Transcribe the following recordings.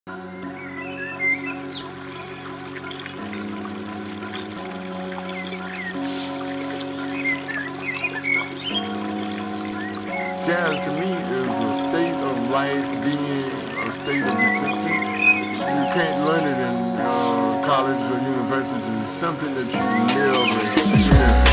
Jazz to me is a state of life, being a state of existence. You can't learn it in college or university. It's something that you live or experience.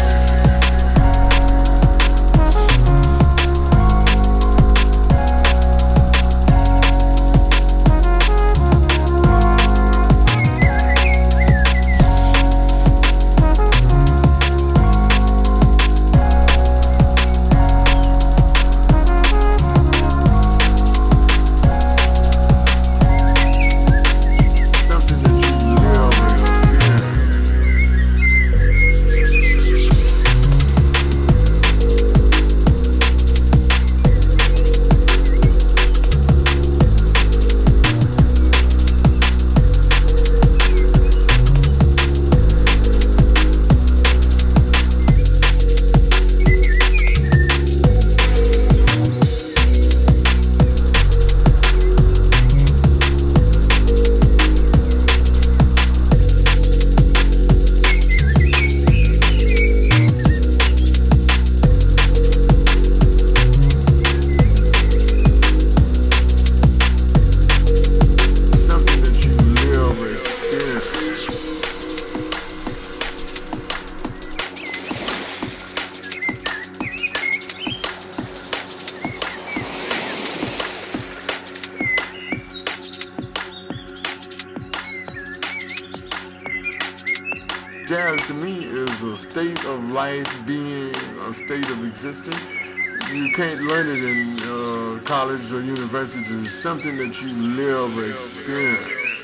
Jazz to me is a state of life, being a state of existence. You can't learn it in college or university. It's something that you live or experience.